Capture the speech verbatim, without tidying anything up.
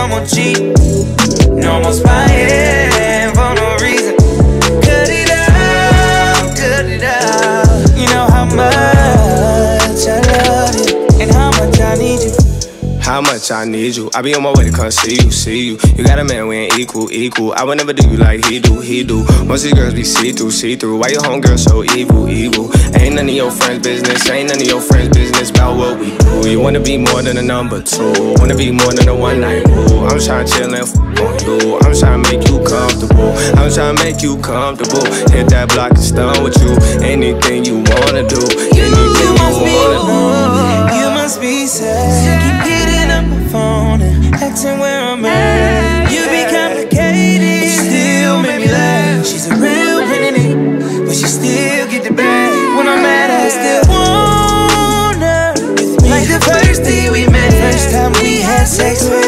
no more cheating, no more spying for no reason. Cut it out, cut it out. You know how much I love you and how much I need you. How much I need you. I be on my way to come see you, see you. You got a man, we ain't equal, equal. I would never do you like he do, he do. Most of these girls be see-through, see-through. Why your homegirl so evil, evil? Ain't none of your friends' business, ain't none of your friends' business about what we do. You wanna be more than a number two, wanna be more than a one-night boo. I'm tryna chill and f*** on you. I'm tryna make you comfortable. I'm tryna make you comfortable. Hit that block and stun with you. Anything you wanna do, anything you wanna do. You must be sad. Keep hitting up my phone and asking where I'm at. You be complicated, but you still make me laugh. She's a real renegade, but she still get the bag. When I'm mad, I still want her with me. Like the first day we met, first time we had sex with